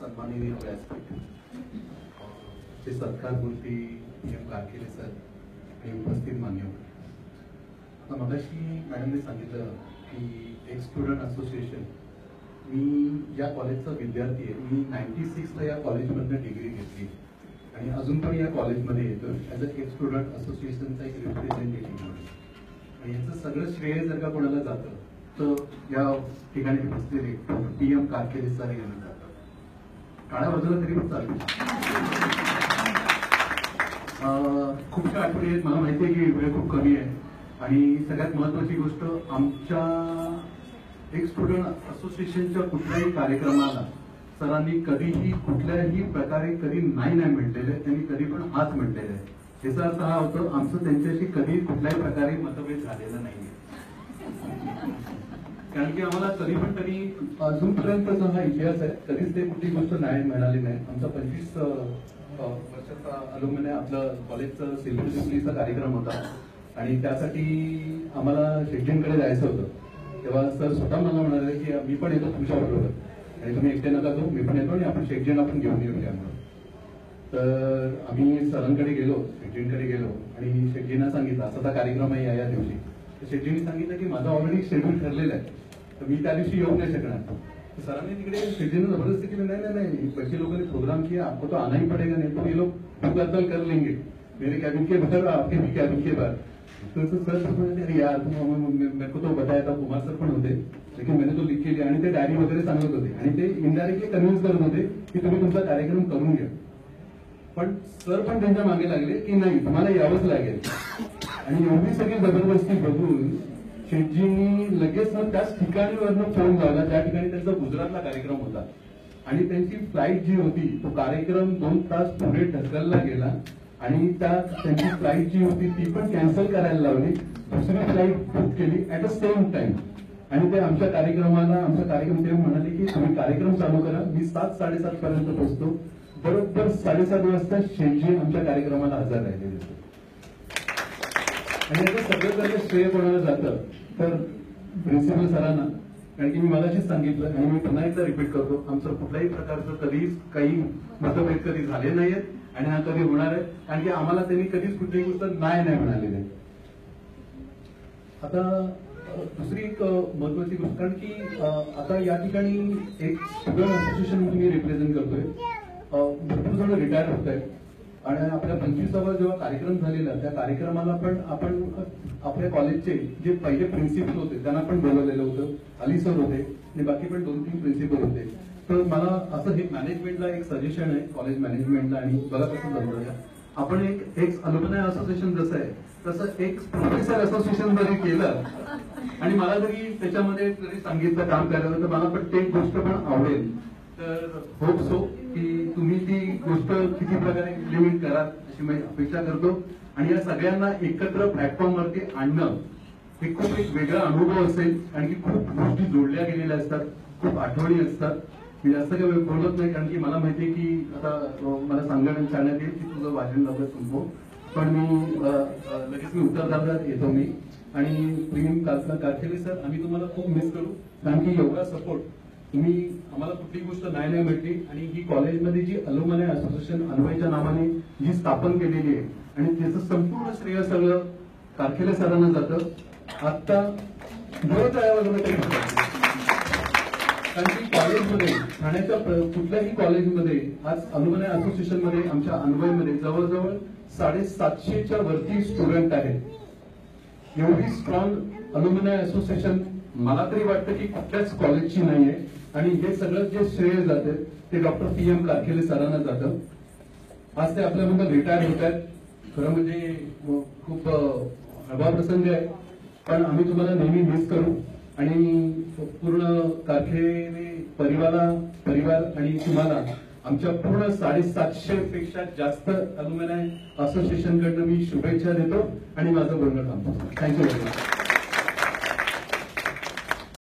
सन्माननीय व्यासपीठ चे सत्कारमूर्ती PM कारकेले सर आणि उपस्थित मान्यवर. आता मगाशी मॅडमने सांगितलं की एक स्टुडंट असोसिएशन, मी या कॉलेजचा विद्यार्थी आहे. मी 96ला या कॉलेजमधनं डिग्री घेतली आणि अजून पण या कॉलेजमध्ये येतो ॲज अ एक स्टुडंट असोसिएशनचा एक रिप्रेझेंटेटिव्ह म्हणून. आणि याचं सगळं श्रेय जर का कोणाला जातं तर या ठिकाणी बसलेले PM कारकेले सर यांना जातं. काळ्या बाजूला तरी पण चालू. खूपशा आठवणी आहेत. मला माहिती आहे की वेळ खूप कमी आहे आणि सगळ्यात महत्वाची गोष्ट, आमच्या एक स्टुडंट असोसिएशनच्या कुठल्याही कार्यक्रमाला सरांनी कधीही कुठल्याही प्रकारे कधी नाही म्हटलेलं आहे. त्यांनी कधी पण हाच म्हटलेला आहे. याचा अर्थ हा होतो आमचं त्यांच्याशी कधी कुठल्याही प्रकारे मतभेद झालेला नाहीये. कारण की आम्हाला कधी पण तरी अजूनपर्यंतचा हा इतिहास आहे, कधीच ते कुठली गोष्ट नाही मिळाली नाही. आमचा 25 वर्षाचा अलुमिनी आपलं कॉलेजचं सिल्व्हर ज्युबलीचा कार्यक्रम होता आणि त्यासाठी आम्हाला शेट्टींकडे जायचं होतं. तेव्हा सर स्वतः मला म्हणाले की मी पण येतो तुमच्या बरोबर आणि तुम्ही एकटे नका जाऊ, मी पण येतो आणि आपण शेटजीन आपण घेऊन येऊ त्यामुळे. तर आम्ही सरांकडे गेलो, शेट्टींकडे गेलो आणि शेट्जींना सांगितलं असा कार्यक्रम आहे या दिवशी. शेट्टींनी सांगितलं की माझा ऑलरेडी शेड्यूल ठरलेला आहे तर मी त्या दिवशी येऊ नाही शकणार. सरांनी तिकडे शेट्टींना जबरदस्ती केली, नाही पैसे लोगों ने प्रोग्राम किया, आपको तो आना ही पड़ेगा, नहीं तो ये लोग भूकहड़ताल कर लेंगे मेरे कैबिन के बाहर, आपके भी कैबिन के बाहर. तो सर समझते यार मेरे को तो बताया था, कुमार सर पण होते, लेकिन मैंने तो लिख के लिया आणि ते डायरी वगैरे सांगत होते आणि ते इनडायरेक्टली कन्व्हिन्स करत होते की तुम्ही तुमचा कार्यक्रम करून घ्या. पण सर पण त्यांच्या मागे लागले की नाही तुम्हाला यावंच लागेल. आणि एवढी सगळी जबरदस्ती बघून शेटजींनी लगेच त्याच ठिकाणीवरनं फोन लावला ज्या ठिकाणी त्यांचा गुजरातला कार्यक्रम होता आणि त्यांची फ्लाईट जी होती तो कार्यक्रम 2 तास पुढे ढकलला गेला आणि त्यांची फ्लाईट जी होती ती पण कॅन्सल करायला लावली. दुसरी फ्लाईट बुक केली ऍट अ सेम टाइम आणि ते आमचा कार्यक्रम ते म्हणाले की तुम्ही कार्यक्रम चालू करा, मी 7-7:30 पर्यंत पोहोचतो. बरोबर 7:30 वाजता शेटजी आमच्या कार्यक्रमाला हजर राहिलेले होते. आणि याचं सगळं श्रेय कोणाला जातं तर प्रिन्सिपल सरांना. कारण की मी मगाशीच सांगितलं आणि मी पुन्हा एकदा रिपीट करतो, आमचं कुठल्याही प्रकारचं कधीच काही मतभेद कधी झाले नाहीयेत आणि हा कधी होणार आहे. कारण की आम्हाला त्यांनी कधीच कुठलीही गोष्ट नाही म्हणालेली आहे. आता दुसरी एक महत्वाची गोष्ट, कारण की आता या ठिकाणी एक स्टुडंट असोसिएशन म्हणून मी रिप्रेझेंट करतोय. भरपूर जण रिटायर होत आहेत आणि आपल्या 25वा जेव्हा कार्यक्रम झालेला त्या कार्यक्रमाला पण आपण आपल्या कॉलेजचे जे पहिले प्रिन्सिपल होते त्यांना पण बोलवलेलं होतं. अली सर होते आणि बाकी पण 2-3 प्रिन्सिपल होते. तर मला असं हे मॅनेजमेंटला एक सजेशन आहे, कॉलेज मॅनेजमेंटला, आणि बघा कसं जमलं आपण एक अलुमिनी असोसिएशन जसं आहे तसं एक प्रोफेसर असोसिएशन जरी केलं आणि मला जरी त्याच्यामध्ये जरी सांगितलं काम करायला तर मला प्रत्येक गोष्ट पण आवडेल. तर होप सो की तुम्ही ती गोष्ट किती प्रकारे इम्प्लिमेंट कराल अशी मी अपेक्षा करतो. आणि या सगळ्यांना एकत्र प्लॅटफॉर्मवरती आणणं हे खूप एक वेगळा अनुभव असेल कारण की खूप गोष्टी जोडल्या गेलेल्या असतात, खूप आठवणी असतात. मी जास्त काही बोलत नाही कारण की मला माहिती आहे की आता मला सांगण्यात येईल की तुझं वाचन लवकर संपव, पण लगेच मी उत्तरदार येतो मी. आणि प्रेम कारकेले सर, आम्ही तुम्हाला खूप मिस करू कारण की एवढा सपोर्ट तुम्ही आम्हाला कुठली गोष्ट नाही म्हटली. आणि ही कॉलेजमध्ये जी अलुमिनी असोसिएशन अन्वयच्या नावाने जी स्थापन केलेली आहे आणि त्याचं संपूर्ण श्रेय सगळं कारकेले सरांना जातं. आता कारण की कॉलेजमध्ये ठाण्याच्या कुठल्याही कॉलेजमध्ये आज अलुमिनी असोसिएशनमध्ये आमच्या अन्वयमध्ये जवळजवळ 750च्या वरती स्टुडंट आहेत. एवढी स्ट्रॉंग अलुमिनी असोसिएशन मला तरी वाटतं की कुठल्याच कॉलेजची नाहीये. आणि हे सगळं जे श्रेय जाते ते डॉक्टर PM कारकेले सरांना जातं. आज ते आपल्याबद्दल रिटायर होत आहेत. खरं म्हणजे खूप हळवा प्रसंग आहे, पण आम्ही तुम्हाला नेहमी मिस करू. आणि पूर्ण कारकेले परिवार आणि तुम्हाला आमच्या पूर्ण 750 पेक्षा जास्त अलुमिनी असोसिएशनकडनं मी शुभेच्छा देतो आणि माझं बोलणं थांबतो. Thank you very much.